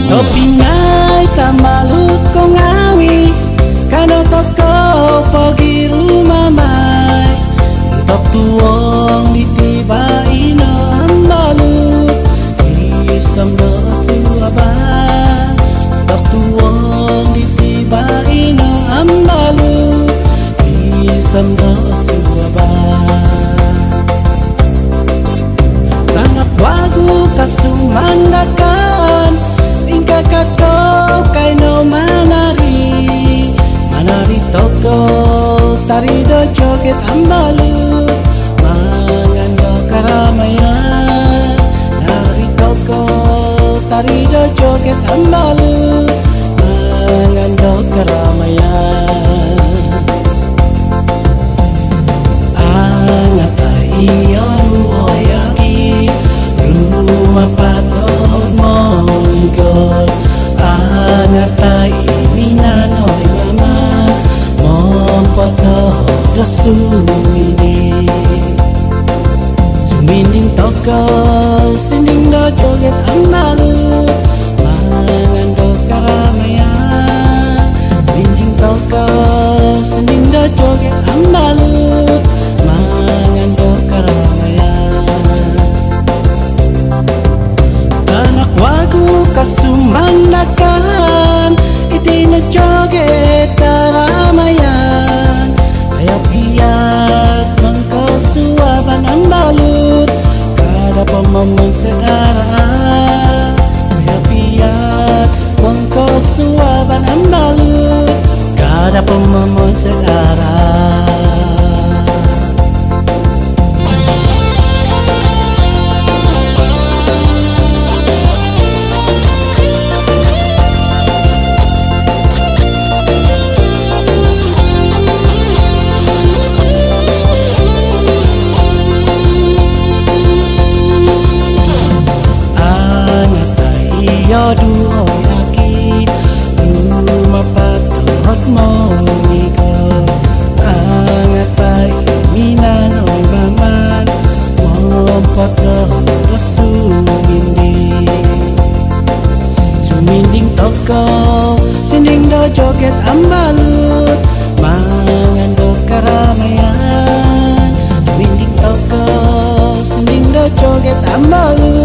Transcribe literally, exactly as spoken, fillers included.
Topingai tamalut ko ngawi kano toko pogi rumah mai tok tuong ditiba ino ambalut isam do suaban tok tuong ditiba ino ambalut isam do suaban tanak wagu kasumandakan ingka kakau kaino manari manari toko tari do joget ambalut mangando karamaian nari toko tari do joget ambalut mangando karamaian angat iyo oyaki rumah patok monggol angat iminan oy mama mompoto do sumini sumining toko sinding do joget ambalut mangando karamaian sinding toko sinding do joget ambalut mangando karamaian anak wagu kasumandakan itina joget karamaian ayap hiat mengko suaban ambalut kada pemomong segara ayap hiat mengko suaban ambalut kada pemomong segara duo yaki rumah patot moniko angat pai minan oy maman mompot do sumindi suminding toko sinding do joget ambalut mangando karamaian suminding toko sinding do joget ambalut